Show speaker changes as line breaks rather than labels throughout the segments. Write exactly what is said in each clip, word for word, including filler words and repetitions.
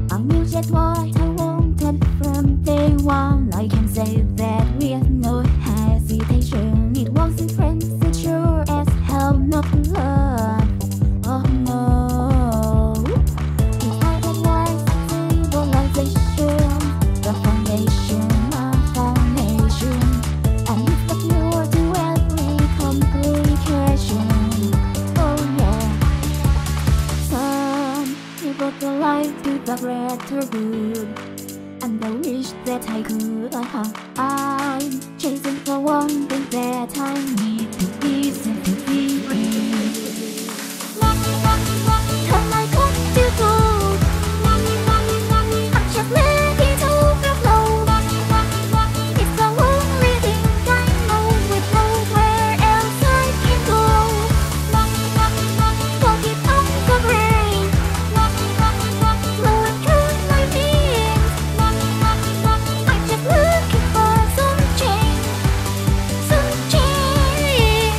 I knew just what I wanted from day one. I can say that with no hesitation. It wasn't friends, it sure as hell not love. Oh no. It's all that was civilization, the foundation of our nation, and it's the cure to every complication. Oh yeah. Some people go life to the greater good, and I wish that I could. uh-huh. I'm chasing for one thing that I need to be safe to be free. Can I come to good? I'm just ready to overflow. It's a lonely thing I know, with nowhere else I can go. Walking on the rain, blowing through my veins. I'm just looking for some change, some change.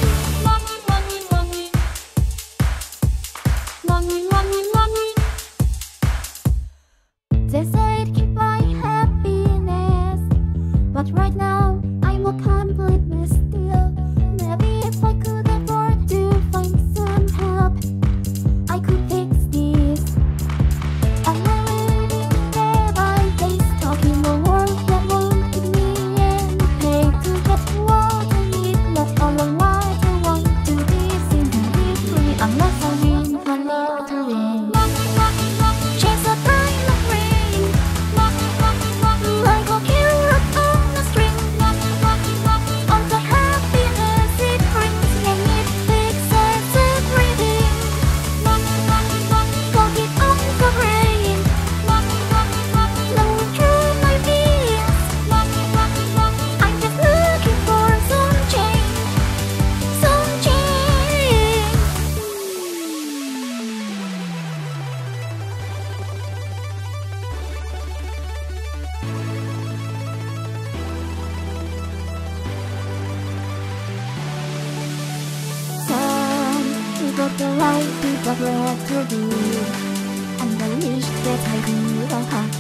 They say it can buy happiness, but right now I'm a complete mess still. Maybe if I could afford to find some help, I could fix this. I'm living day by day, stuck in a world that won't give me any pay to get what I need. Left all alone, I want to be seen and be free, unless I win for lottery. Chase a diamond ring, like a carrot on a string. All the happiness it brings, and it fixes everything. Walking on the rain, blowing through my veins. I'm just looking for some change, some change. Some people go right to the greater good, and I wish that I could. uh-huh.